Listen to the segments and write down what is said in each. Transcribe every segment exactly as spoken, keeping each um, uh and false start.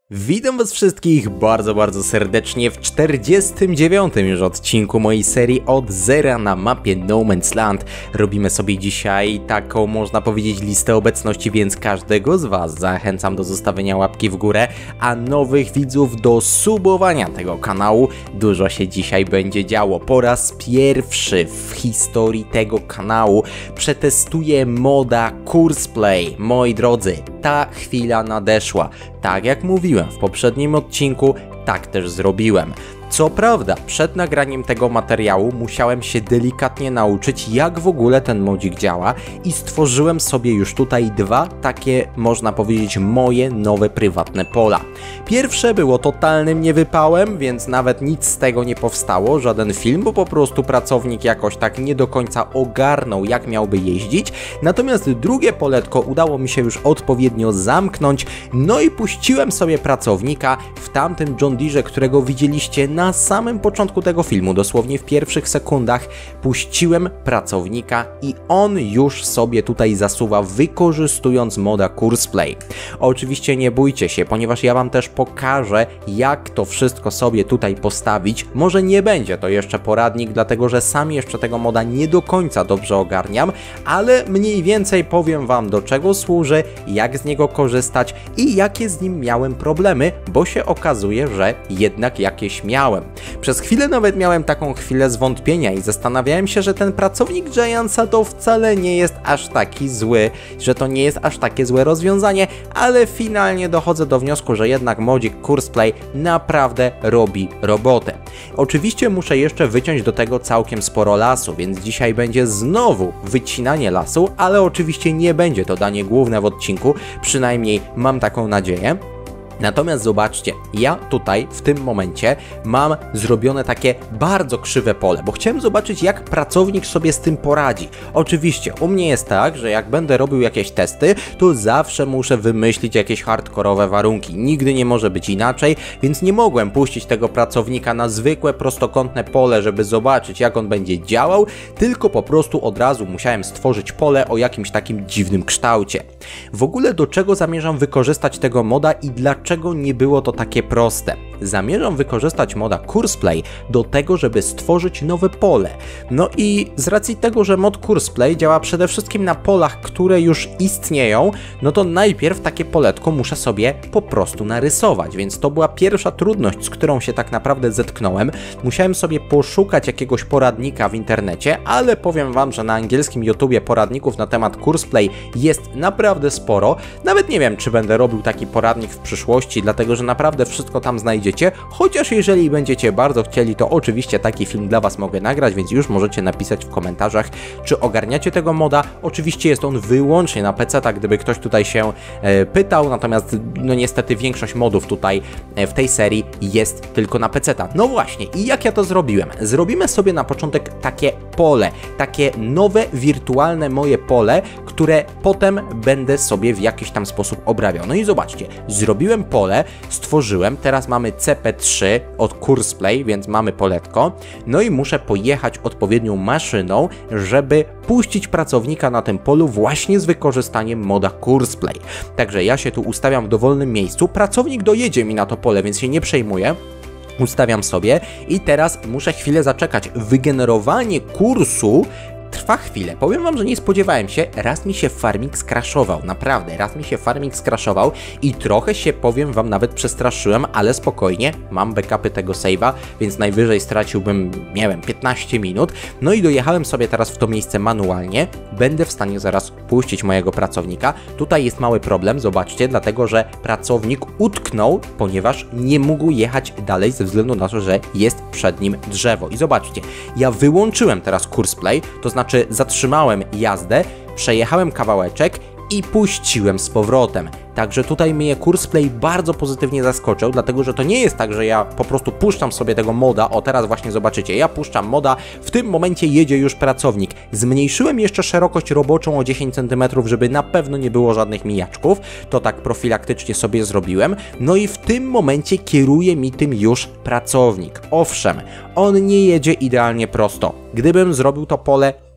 Witam was wszystkich bardzo, bardzo serdecznie w czterdziestym dziewiątym już odcinku mojej serii Od Zera na mapie No Man's Land. Robimy sobie dzisiaj taką, można powiedzieć, listę obecności, więc każdego z was zachęcam do zostawienia łapki w górę, a nowych widzów do subowania tego kanału. Dużo się dzisiaj będzie działo. Po raz pierwszy w historii tego kanału przetestuję moda Courseplay. Moi drodzy, ta chwila nadeszła. Tak jak mówiłem w poprzednim odcinku, tak też zrobiłem. Co prawda, przed nagraniem tego materiału musiałem się delikatnie nauczyć, jak w ogóle ten modzik działa i stworzyłem sobie już tutaj dwa takie, można powiedzieć, moje nowe prywatne pola. Pierwsze było totalnym niewypałem, więc nawet nic z tego nie powstało, żaden film, bo po prostu pracownik jakoś tak nie do końca ogarnął, jak miałby jeździć. Natomiast drugie poletko udało mi się już odpowiednio zamknąć, no i puściłem sobie pracownika w tamtym John Deere, którego widzieliście na Na samym początku tego filmu, dosłownie w pierwszych sekundach, puściłem pracownika i on już sobie tutaj zasuwa, wykorzystując moda Courseplay. Oczywiście nie bójcie się, ponieważ ja wam też pokażę, jak to wszystko sobie tutaj postawić. Może nie będzie to jeszcze poradnik, dlatego że sam jeszcze tego moda nie do końca dobrze ogarniam, ale mniej więcej powiem wam, do czego służy, jak z niego korzystać i jakie z nim miałem problemy, bo się okazuje, że jednak jakieś miałem. Przez chwilę nawet miałem taką chwilę zwątpienia i zastanawiałem się, że ten pracownik Giantsa to wcale nie jest aż taki zły, że to nie jest aż takie złe rozwiązanie, ale finalnie dochodzę do wniosku, że jednak modzik Courseplay naprawdę robi robotę. Oczywiście muszę jeszcze wyciąć do tego całkiem sporo lasu, więc dzisiaj będzie znowu wycinanie lasu, ale oczywiście nie będzie to danie główne w odcinku, przynajmniej mam taką nadzieję. Natomiast zobaczcie, ja tutaj w tym momencie mam zrobione takie bardzo krzywe pole, bo chciałem zobaczyć, jak pracownik sobie z tym poradzi. Oczywiście u mnie jest tak, że jak będę robił jakieś testy, to zawsze muszę wymyślić jakieś hardkorowe warunki. Nigdy nie może być inaczej, więc nie mogłem puścić tego pracownika na zwykłe prostokątne pole, żeby zobaczyć, jak on będzie działał, tylko po prostu od razu musiałem stworzyć pole o jakimś takim dziwnym kształcie. W ogóle do czego zamierzam wykorzystać tego moda i dlaczego Dlaczego nie było to takie proste? Zamierzam wykorzystać moda Courseplay do tego, żeby stworzyć nowe pole. No i z racji tego, że mod Courseplay działa przede wszystkim na polach, które już istnieją, no to najpierw takie poletko muszę sobie po prostu narysować, więc to była pierwsza trudność, z którą się tak naprawdę zetknąłem. Musiałem sobie poszukać jakiegoś poradnika w internecie, ale powiem wam, że na angielskim YouTubie poradników na temat Courseplay jest naprawdę sporo. Nawet nie wiem, czy będę robił taki poradnik w przyszłości, dlatego że naprawdę wszystko tam znajdziecie, chociaż jeżeli będziecie bardzo chcieli, to oczywiście taki film dla was mogę nagrać, więc już możecie napisać w komentarzach, czy ogarniacie tego moda. Oczywiście jest on wyłącznie na P C, tak gdyby ktoś tutaj się e, pytał, natomiast no niestety większość modów tutaj e, w tej serii jest tylko na P C ta. No właśnie, i jak ja to zrobiłem? Zrobimy sobie na początek takie pole, takie nowe, wirtualne moje pole, które potem będę sobie w jakiś tam sposób obrabiał. No i zobaczcie, zrobiłem pole, stworzyłem, teraz mamy C P trzy od Courseplay, więc mamy poletko, no i muszę pojechać odpowiednią maszyną, żeby puścić pracownika na tym polu właśnie z wykorzystaniem moda Courseplay. Także ja się tu ustawiam w dowolnym miejscu, pracownik dojedzie mi na to pole, więc się nie przejmuję. Ustawiam sobie i teraz muszę chwilę zaczekać. Wygenerowanie kursu trwa chwilę. Powiem wam, że nie spodziewałem się, raz mi się farming skraszował, naprawdę, raz mi się farming skraszował i trochę się, powiem wam, nawet przestraszyłem, ale spokojnie, mam backupy tego save'a, więc najwyżej straciłbym, nie wiem, piętnaście minut. No i dojechałem sobie teraz w to miejsce manualnie, będę w stanie zaraz puścić mojego pracownika. Tutaj jest mały problem, zobaczcie, dlatego że pracownik utknął, ponieważ nie mógł jechać dalej ze względu na to, że jest przed nim drzewo. I zobaczcie, ja wyłączyłem teraz Courseplay, to znaczy Znaczy zatrzymałem jazdę, przejechałem kawałeczek i puściłem z powrotem. Także tutaj mnie Courseplay bardzo pozytywnie zaskoczył, dlatego że to nie jest tak, że ja po prostu puszczam sobie tego moda, o teraz właśnie zobaczycie, ja puszczam moda, w tym momencie jedzie już pracownik. Zmniejszyłem jeszcze szerokość roboczą o dziesięć centymetrów, żeby na pewno nie było żadnych mijaczków, to tak profilaktycznie sobie zrobiłem, no i w tym momencie kieruje mi tym już pracownik. Owszem, on nie jedzie idealnie prosto. Gdybym zrobił to pole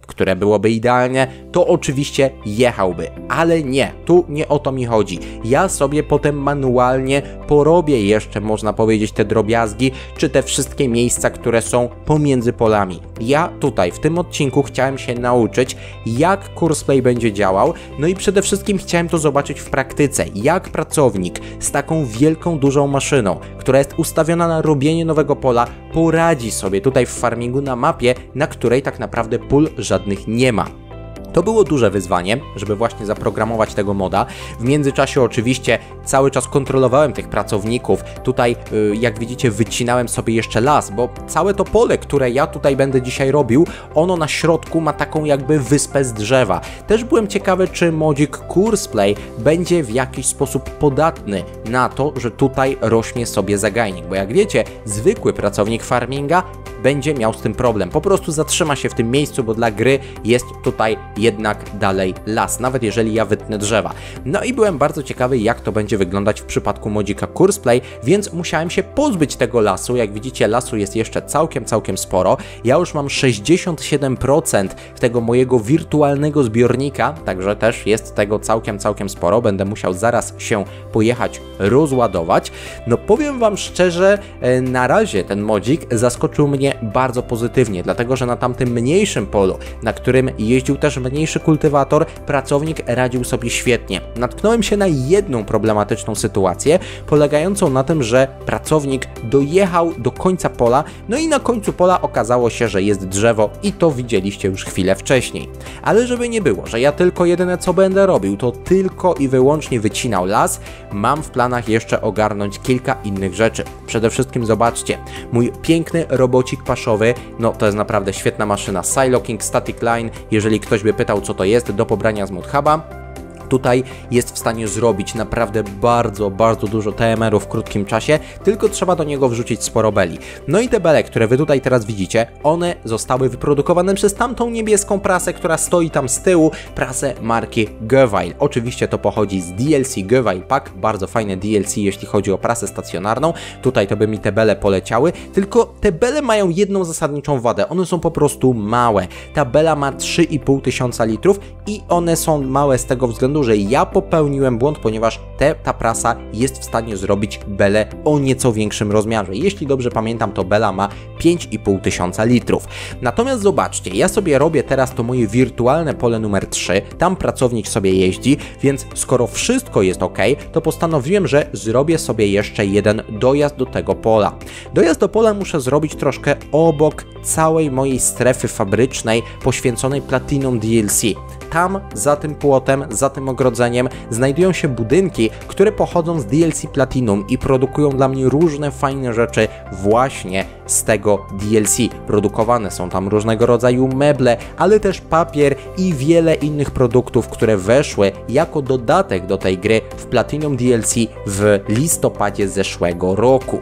które byłoby idealnie, to oczywiście jechałby, ale nie, tu nie o to mi chodzi. Ja sobie potem manualnie porobię jeszcze, można powiedzieć, te drobiazgi, czy te wszystkie miejsca, które są pomiędzy polami. Ja tutaj w tym odcinku chciałem się nauczyć, jak Courseplay będzie działał, no i przede wszystkim chciałem to zobaczyć w praktyce, jak pracownik z taką wielką, dużą maszyną, która jest ustawiona na robienie nowego pola, poradzi sobie tutaj w farmingu na mapie, na której tak naprawdę pól żadnych nie ma. To było duże wyzwanie, żeby właśnie zaprogramować tego moda. W międzyczasie oczywiście cały czas kontrolowałem tych pracowników. Tutaj, yy, jak widzicie, wycinałem sobie jeszcze las, bo całe to pole, które ja tutaj będę dzisiaj robił, ono na środku ma taką jakby wyspę z drzewa. Też byłem ciekawy, czy modzik Courseplay będzie w jakiś sposób podatny na to, że tutaj rośnie sobie zagajnik, bo jak wiecie, zwykły pracownik farminga będzie miał z tym problem. Po prostu zatrzyma się w tym miejscu, bo dla gry jest tutaj jednak dalej las, nawet jeżeli ja wytnę drzewa. No i byłem bardzo ciekawy, jak to będzie wyglądać w przypadku modzika Courseplay, więc musiałem się pozbyć tego lasu. Jak widzicie, lasu jest jeszcze całkiem, całkiem sporo. Ja już mam sześćdziesiąt siedem procent tego mojego wirtualnego zbiornika, także też jest tego całkiem, całkiem sporo. Będę musiał zaraz się pojechać rozładować. No powiem wam szczerze, na razie ten modzik zaskoczył mnie bardzo pozytywnie, dlatego że na tamtym mniejszym polu, na którym jeździł też mniejszy kultywator, pracownik radził sobie świetnie. Natknąłem się na jedną problematyczną sytuację, polegającą na tym, że pracownik dojechał do końca pola, no i na końcu pola okazało się, że jest drzewo i to widzieliście już chwilę wcześniej. Ale żeby nie było, że ja tylko jedyne co będę robił, to tylko i wyłącznie wycinał las, mam w planach jeszcze ogarnąć kilka innych rzeczy. Przede wszystkim zobaczcie, mój piękny robocik paszowy, no to jest naprawdę świetna maszyna, Silocking Static Line, jeżeli ktoś by pytał, co to jest, do pobrania z ModHuba. Tutaj jest w stanie zrobić naprawdę bardzo, bardzo dużo T M R-u w krótkim czasie, tylko trzeba do niego wrzucić sporo beli. No i te bele, które wy tutaj teraz widzicie, one zostały wyprodukowane przez tamtą niebieską prasę, która stoi tam z tyłu, prasę marki Gevile. Oczywiście to pochodzi z D L C Gevile Pack, bardzo fajne D L C, jeśli chodzi o prasę stacjonarną. Tutaj to by mi te bele poleciały, tylko te bele mają jedną zasadniczą wadę, one są po prostu małe. Ta bela ma trzy i pół tysiąca litrów i one są małe z tego względu, że ja popełniłem błąd, ponieważ te, ta prasa jest w stanie zrobić belę o nieco większym rozmiarze. Jeśli dobrze pamiętam, to bela ma pięć i pół tysiąca litrów. Natomiast zobaczcie, ja sobie robię teraz to moje wirtualne pole numer trzy, tam pracownik sobie jeździ, więc skoro wszystko jest ok, to postanowiłem, że zrobię sobie jeszcze jeden dojazd do tego pola. Dojazd do pola muszę zrobić troszkę obok całej mojej strefy fabrycznej poświęconej Platinum D L C. Tam, za tym płotem, za tym ogrodzeniem znajdują się budynki, które pochodzą z D L C Platinum i produkują dla mnie różne fajne rzeczy właśnie z tego D L C. Produkowane są tam różnego rodzaju meble, ale też papier i wiele innych produktów, które weszły jako dodatek do tej gry w Platinum D L C w listopadzie zeszłego roku.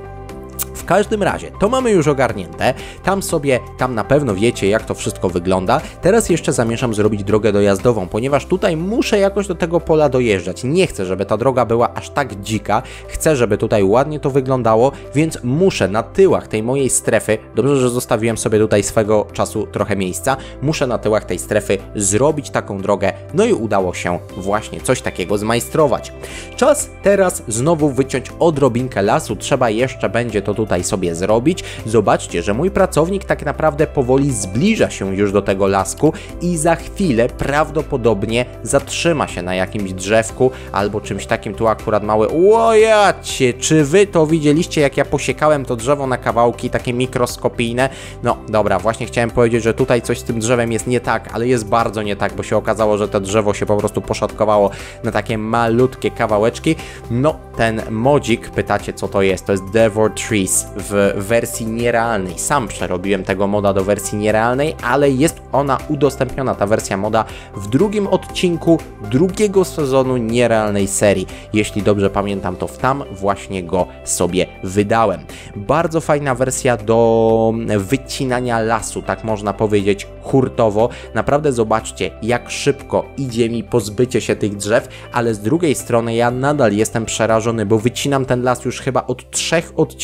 W każdym razie, to mamy już ogarnięte, tam sobie, tam na pewno wiecie, jak to wszystko wygląda. Teraz jeszcze zamierzam zrobić drogę dojazdową, ponieważ tutaj muszę jakoś do tego pola dojeżdżać. Nie chcę, żeby ta droga była aż tak dzika, chcę, żeby tutaj ładnie to wyglądało, więc muszę na tyłach tej mojej strefy, dobrze, że zostawiłem sobie tutaj swego czasu trochę miejsca, muszę na tyłach tej strefy zrobić taką drogę, no i udało się właśnie coś takiego zmajstrować. Czas teraz znowu wyciąć odrobinkę lasu, trzeba jeszcze będzie to tutaj sobie zrobić. Zobaczcie, że mój pracownik tak naprawdę powoli zbliża się już do tego lasku i za chwilę prawdopodobnie zatrzyma się na jakimś drzewku albo czymś takim. Tu akurat mały... Łojacie, czy wy to widzieliście, jak ja posiekałem to drzewo na kawałki takie mikroskopijne? No dobra, właśnie chciałem powiedzieć, że tutaj coś z tym drzewem jest nie tak, ale jest bardzo nie tak, bo się okazało, że to drzewo się po prostu poszatkowało na takie malutkie kawałeczki. No, ten modzik, pytacie, co to jest? To jest Devor Trees w wersji nierealnej. Sam przerobiłem tego moda do wersji nierealnej, ale jest ona udostępniona, ta wersja moda, w drugim odcinku drugiego sezonu nierealnej serii. Jeśli dobrze pamiętam, to w tam właśnie go sobie wydałem. Bardzo fajna wersja do wycinania lasu, tak można powiedzieć hurtowo. Naprawdę zobaczcie, jak szybko idzie mi pozbycie się tych drzew, ale z drugiej strony ja nadal jestem przerażony, bo wycinam ten las już chyba od trzech odcinków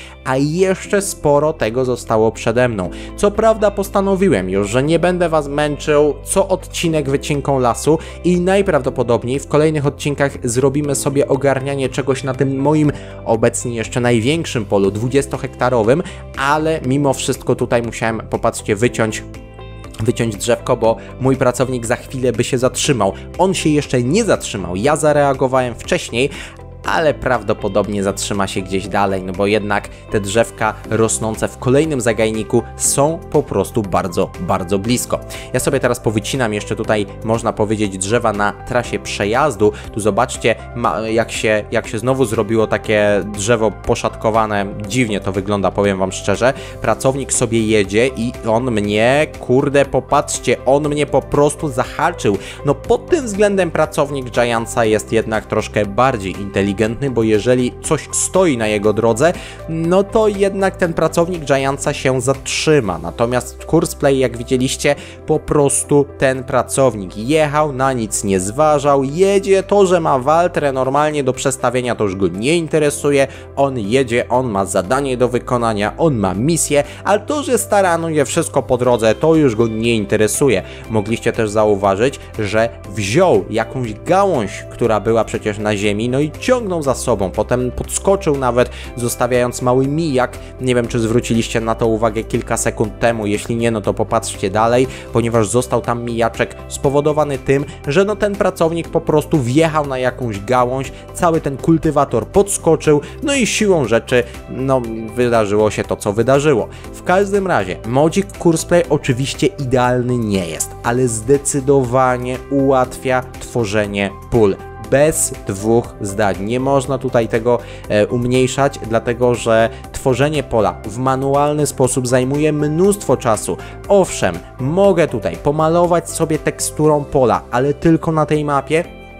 a jeszcze sporo tego zostało przede mną. Co prawda postanowiłem już, że nie będę was męczył co odcinek wycinką lasu i najprawdopodobniej w kolejnych odcinkach zrobimy sobie ogarnianie czegoś na tym moim obecnie jeszcze największym polu, dwudziestohektarowym, ale mimo wszystko tutaj musiałem, popatrzcie, wyciąć wyciąć drzewko, bo mój pracownik za chwilę by się zatrzymał. On się jeszcze nie zatrzymał, ja zareagowałem wcześniej, ale prawdopodobnie zatrzyma się gdzieś dalej, no bo jednak te drzewka rosnące w kolejnym zagajniku są po prostu bardzo, bardzo blisko. Ja sobie teraz powycinam jeszcze tutaj, można powiedzieć, drzewa na trasie przejazdu. Tu zobaczcie, jak się, jak się znowu zrobiło takie drzewo poszatkowane. Dziwnie to wygląda, powiem wam szczerze. Pracownik sobie jedzie i on mnie, kurde, popatrzcie, on mnie po prostu zahaczył. No pod tym względem pracownik Giantsa jest jednak troszkę bardziej inteligentny, bo jeżeli coś stoi na jego drodze, no to jednak ten pracownik Giantsa się zatrzyma. Natomiast Courseplay, jak widzieliście, po prostu ten pracownik jechał, na nic nie zważał, jedzie, to, że ma Waltrę normalnie do przestawienia, to już go nie interesuje, on jedzie, on ma zadanie do wykonania, on ma misję, ale to, że staranuje wszystko po drodze, to już go nie interesuje. Mogliście też zauważyć, że wziął jakąś gałąź, która była przecież na ziemi, no i ciągnął za sobą, potem podskoczył nawet, zostawiając mały mijak. Nie wiem, czy zwróciliście na to uwagę kilka sekund temu, jeśli nie, no to popatrzcie dalej, ponieważ został tam mijaczek spowodowany tym, że no ten pracownik po prostu wjechał na jakąś gałąź, cały ten kultywator podskoczył, no i siłą rzeczy, no wydarzyło się to, co wydarzyło. W każdym razie, modzik Courseplay oczywiście idealny nie jest, ale zdecydowanie ułatwia tworzenie pól. Bez dwóch zdań. Nie można tutaj tego e, umniejszać, dlatego że tworzenie pola w manualny sposób zajmuje mnóstwo czasu. Owszem, mogę tutaj pomalować sobie teksturą pola, ale tylko na tej mapie.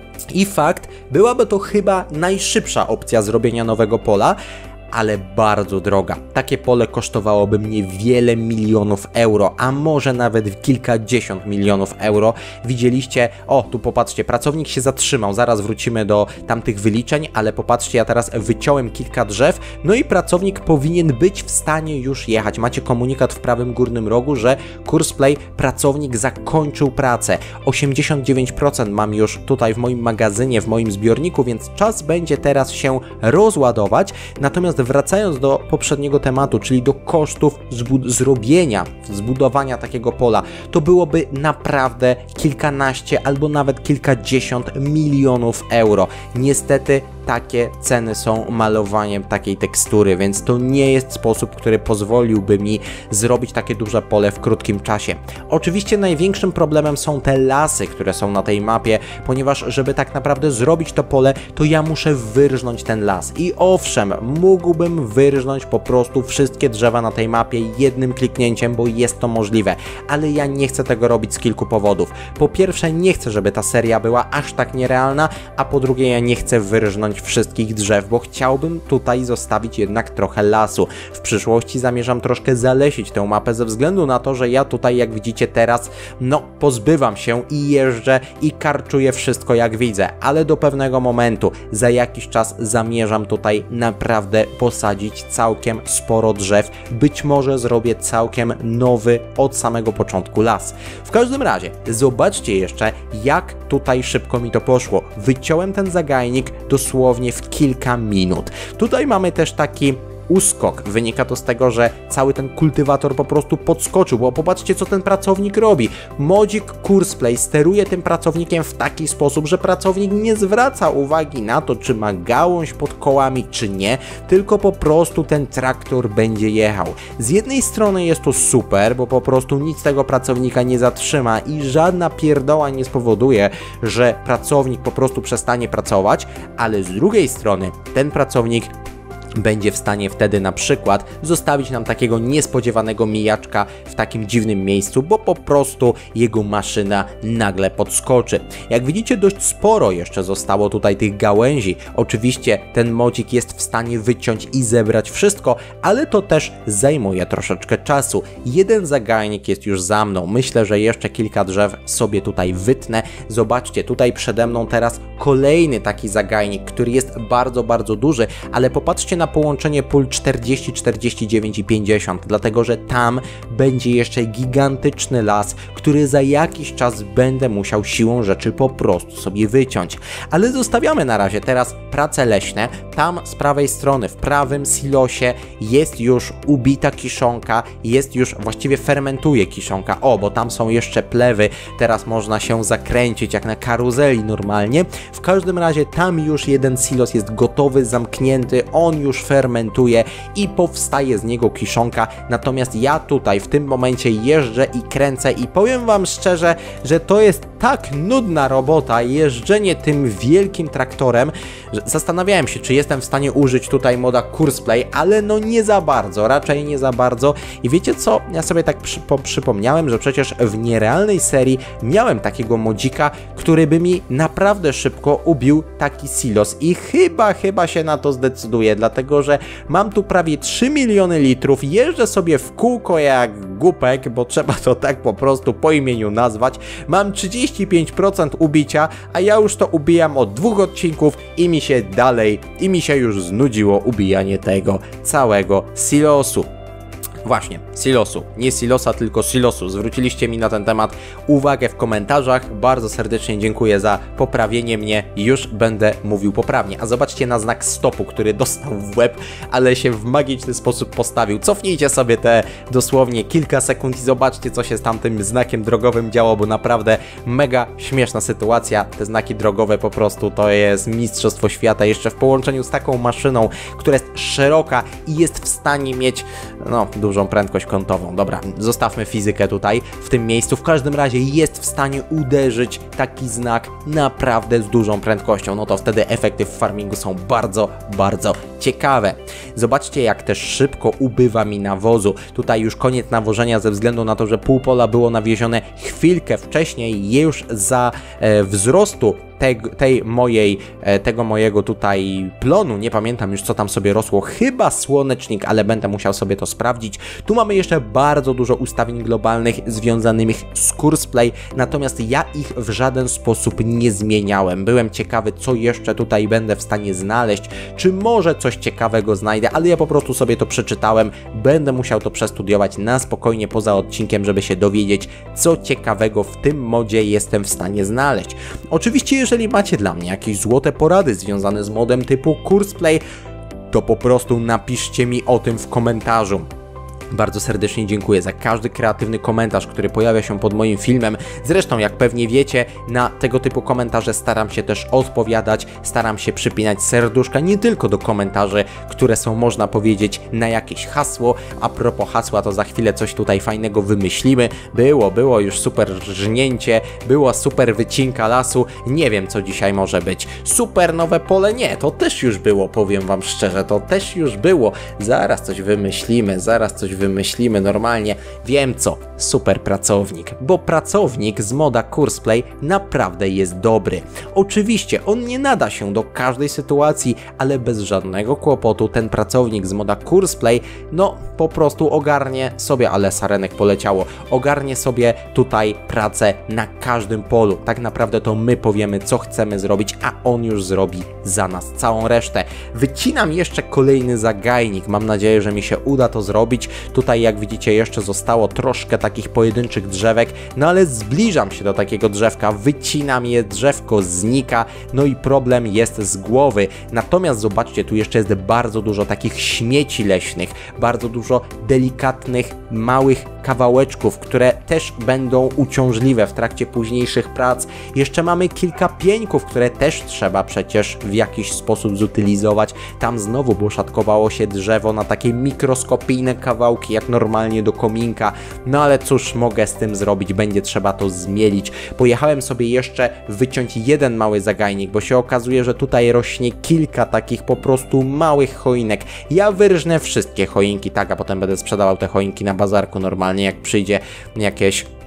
I fakt, byłaby to chyba najszybsza opcja zrobienia nowego pola, ale bardzo droga. Takie pole kosztowałoby mnie wiele milionów euro, a może nawet kilkadziesiąt milionów euro. Widzieliście, o tu popatrzcie, pracownik się zatrzymał, zaraz wrócimy do tamtych wyliczeń, ale popatrzcie, ja teraz wyciąłem kilka drzew, no i pracownik powinien być w stanie już jechać. Macie komunikat w prawym górnym rogu, że Courseplay, pracownik zakończył pracę. osiemdziesiąt dziewięć procent mam już tutaj w moim magazynie, w moim zbiorniku, więc czas będzie teraz się rozładować. Natomiast wracając do poprzedniego tematu, czyli do kosztów zrobienia, zbudowania takiego pola, to byłoby naprawdę kilkanaście albo nawet kilkadziesiąt milionów euro. Niestety takie ceny są malowaniem takiej tekstury, więc to nie jest sposób, który pozwoliłby mi zrobić takie duże pole w krótkim czasie. Oczywiście największym problemem są te lasy, które są na tej mapie, ponieważ żeby tak naprawdę zrobić to pole, to ja muszę wyrżnąć ten las. I owszem, mógłbym wyrżnąć po prostu wszystkie drzewa na tej mapie jednym kliknięciem, bo jest to możliwe, ale ja nie chcę tego robić z kilku powodów. Po pierwsze, nie chcę, żeby ta seria była aż tak nierealna, a po drugie, ja nie chcę wyrżnąć wszystkich drzew, bo chciałbym tutaj zostawić jednak trochę lasu. W przyszłości zamierzam troszkę zalesić tę mapę ze względu na to, że ja tutaj, jak widzicie teraz, no pozbywam się i jeżdżę i karczuję wszystko jak widzę, ale do pewnego momentu, za jakiś czas zamierzam tutaj naprawdę posadzić całkiem sporo drzew. Być może zrobię całkiem nowy od samego początku las. W każdym razie, zobaczcie jeszcze, jak tutaj szybko mi to poszło. Wyciąłem ten zagajnik dosłownie w kilka minut. Tutaj mamy też taki uskok. Wynika to z tego, że cały ten kultywator po prostu podskoczył, bo popatrzcie, co ten pracownik robi. Modzik Courseplay steruje tym pracownikiem w taki sposób, że pracownik nie zwraca uwagi na to, czy ma gałąź pod kołami, czy nie, tylko po prostu ten traktor będzie jechał. Z jednej strony jest to super, bo po prostu nic tego pracownika nie zatrzyma i żadna pierdoła nie spowoduje, że pracownik po prostu przestanie pracować, ale z drugiej strony ten pracownik będzie w stanie wtedy na przykład zostawić nam takiego niespodziewanego mijaczka w takim dziwnym miejscu, bo po prostu jego maszyna nagle podskoczy. Jak widzicie, dość sporo jeszcze zostało tutaj tych gałęzi. Oczywiście ten modzik jest w stanie wyciąć i zebrać wszystko, ale to też zajmuje troszeczkę czasu. Jeden zagajnik jest już za mną. Myślę, że jeszcze kilka drzew sobie tutaj wytnę. Zobaczcie, tutaj przede mną teraz kolejny taki zagajnik, który jest bardzo, bardzo duży, ale popatrzcie na na połączenie pól czterdzieści, czterdzieści dziewięć i pięćdziesiąt, dlatego że tam będzie jeszcze gigantyczny las, który za jakiś czas będę musiał siłą rzeczy po prostu sobie wyciąć. Ale zostawiamy na razie teraz prace leśne. Tam z prawej strony, w prawym silosie jest już ubita kiszonka, jest już, właściwie fermentuje kiszonka. O, bo tam są jeszcze plewy, teraz można się zakręcić jak na karuzeli normalnie. W każdym razie tam już jeden silos jest gotowy, zamknięty, on już fermentuje i powstaje z niego kiszonka. Natomiast ja tutaj w tym momencie jeżdżę i kręcę i powiem wam szczerze, że to jest tak nudna robota, jeżdżenie tym wielkim traktorem, że zastanawiałem się, czy jestem w stanie użyć tutaj moda Courseplay, ale no nie za bardzo, raczej nie za bardzo. I wiecie co? Ja sobie tak przy, po, przypomniałem, że przecież w nierealnej serii miałem takiego modzika, który by mi naprawdę szybko ubił taki silos i chyba, chyba się na to zdecyduję, dlatego że mam tu prawie trzy miliony litrów, jeżdżę sobie w kółko jak głupek, bo trzeba to tak po prostu po imieniu nazwać, mam trzydzieści pięć procent ubicia, a ja już to ubijam od dwóch odcinków i mi się dalej, i mi się już znudziło ubijanie tego całego silosu. Właśnie, silosu. Nie silosa, tylko silosu. Zwróciliście mi na ten temat uwagę w komentarzach. Bardzo serdecznie dziękuję za poprawienie mnie. Już będę mówił poprawnie. A zobaczcie na znak stopu, który dostał w łeb, ale się w magiczny sposób postawił. Cofnijcie sobie te dosłownie kilka sekund i zobaczcie, co się z tamtym znakiem drogowym działo, bo naprawdę mega śmieszna sytuacja. Te znaki drogowe po prostu to jest mistrzostwo świata. Jeszcze w połączeniu z taką maszyną, która jest szeroka i jest w stanie mieć, no, dużo dużą prędkość kątową. Dobra, zostawmy fizykę tutaj w tym miejscu. W każdym razie jest w stanie uderzyć taki znak naprawdę z dużą prędkością. No to wtedy efekty w farmingu są bardzo, bardzo ciekawe. Zobaczcie, jak też szybko ubywa mi nawozu. Tutaj już koniec nawożenia ze względu na to, że pół pola było nawiezione chwilkę wcześniej, już za e, wzrostu Tej, tej mojej, tego mojego tutaj plonu, nie pamiętam już co tam sobie rosło, chyba słonecznik, ale będę musiał sobie to sprawdzić. Tu mamy jeszcze bardzo dużo ustawień globalnych związanych z Courseplay, natomiast ja ich w żaden sposób nie zmieniałem. Byłem ciekawy, co jeszcze tutaj będę w stanie znaleźć, czy może coś ciekawego znajdę, ale ja po prostu sobie to przeczytałem, będę musiał to przestudiować na spokojnie poza odcinkiem, żeby się dowiedzieć, co ciekawego w tym modzie jestem w stanie znaleźć. Oczywiście jeżeli macie dla mnie jakieś złote porady związane z modem typu Courseplay, to po prostu napiszcie mi o tym w komentarzu. Bardzo serdecznie dziękuję za każdy kreatywny komentarz, który pojawia się pod moim filmem. Zresztą, jak pewnie wiecie, na tego typu komentarze staram się też odpowiadać, staram się przypinać serduszka nie tylko do komentarzy, które są, można powiedzieć, na jakieś hasło. A propos hasła, to za chwilę coś tutaj fajnego wymyślimy. Było, było już super żnięcie, była super wycinka lasu. Nie wiem, co dzisiaj może być. Super nowe pole? Nie, to też już było, powiem wam szczerze, to też już było. Zaraz coś wymyślimy, zaraz coś wymyślimy normalnie. Wiem co, super pracownik, bo pracownik z moda Courseplay naprawdę jest dobry. Oczywiście on nie nada się do każdej sytuacji, ale bez żadnego kłopotu ten pracownik z moda Courseplay, no po prostu ogarnie sobie, ale sarenek poleciało, ogarnie sobie tutaj pracę na każdym polu. Tak naprawdę to my powiemy, co chcemy zrobić, a on już zrobi za nas całą resztę. Wycinam jeszcze kolejny zagajnik, mam nadzieję, że mi się uda to zrobić. Tutaj, jak widzicie, jeszcze zostało troszkę takich pojedynczych drzewek, no ale zbliżam się do takiego drzewka, wycinam je, drzewko znika, no i problem jest z głowy. Natomiast zobaczcie, tu jeszcze jest bardzo dużo takich śmieci leśnych, bardzo dużo delikatnych, małych kawałeczków, które też będą uciążliwe w trakcie późniejszych prac. Jeszcze mamy kilka pieńków, które też trzeba przecież w jakiś sposób zutylizować. Tam znowu poszatkowało się drzewo na takie mikroskopijne kawałki, jak normalnie do kominka. No ale cóż mogę z tym zrobić? Będzie trzeba to zmielić. Pojechałem sobie jeszcze wyciąć jeden mały zagajnik, bo się okazuje, że tutaj rośnie kilka takich po prostu małych choinek. Ja wyrżnę wszystkie choinki, tak, a potem będę sprzedawał te choinki na bazarku normalnie, jak przyjdzie jakieś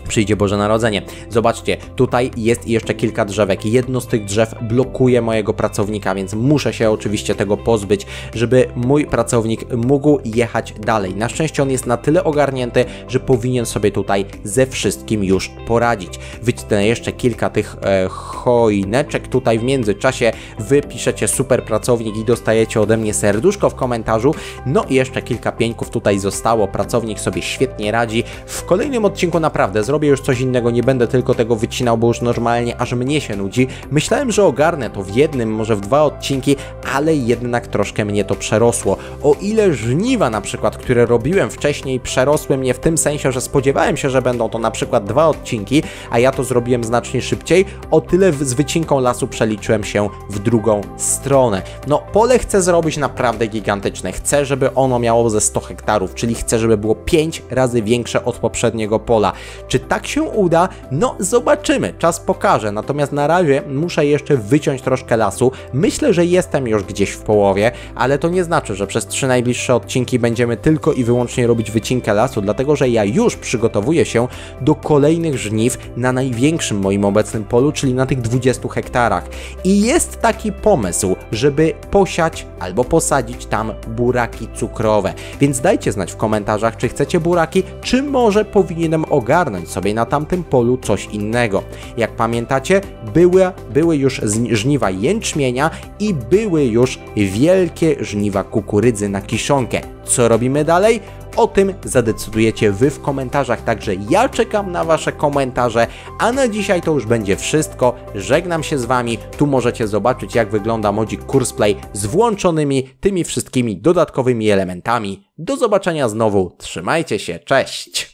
przyjdzie Boże Narodzenie. Zobaczcie, tutaj jest jeszcze kilka drzewek. Jedno z tych drzew blokuje mojego pracownika, więc muszę się oczywiście tego pozbyć, żeby mój pracownik mógł jechać dalej. Na szczęście on jest na tyle ogarnięty, że powinien sobie tutaj ze wszystkim już poradzić. Wycinę jeszcze kilka tych e, choineczek. Tutaj w międzyczasie wy piszecie super pracownik i dostajecie ode mnie serduszko w komentarzu. No i jeszcze kilka pieńków tutaj zostało. Pracownik sobie świetnie radzi. W kolejnym odcinku naprawdę zrobię już coś innego, nie będę tylko tego wycinał, bo już normalnie aż mnie się nudzi. Myślałem, że ogarnę to w jednym, może w dwa odcinki, ale jednak troszkę mnie to przerosło. O ile żniwa na przykład, które robiłem wcześniej, przerosły mnie w tym sensie, że spodziewałem się, że będą to na przykład dwa odcinki, a ja to zrobiłem znacznie szybciej, o tyle z wycinką lasu przeliczyłem się w drugą stronę. No, pole chcę zrobić naprawdę gigantyczne. Chcę, żeby ono miało ze sto hektarów, czyli chcę, żeby było pięć razy większe od poprzedniego pola. Czy tak się uda? No zobaczymy, czas pokaże, natomiast na razie muszę jeszcze wyciąć troszkę lasu. Myślę, że jestem już gdzieś w połowie, ale to nie znaczy, że przez trzy najbliższe odcinki będziemy tylko i wyłącznie robić wycinkę lasu, dlatego że ja już przygotowuję się do kolejnych żniw na największym moim obecnym polu, czyli na tych dwudziestu hektarach. I jest taki pomysł, żeby posiać albo posadzić tam buraki cukrowe, więc dajcie znać w komentarzach, czy chcecie buraki, czy może powinienem ogarnąć sobie na tamtym polu coś innego. Jak pamiętacie, były, były już żniwa jęczmienia i były już wielkie żniwa kukurydzy na kiszonkę. Co robimy dalej? O tym zadecydujecie wy w komentarzach, także ja czekam na wasze komentarze, a na dzisiaj to już będzie wszystko. Żegnam się z wami, tu możecie zobaczyć, jak wygląda modzik Courseplay z włączonymi tymi wszystkimi dodatkowymi elementami. Do zobaczenia znowu, trzymajcie się, cześć!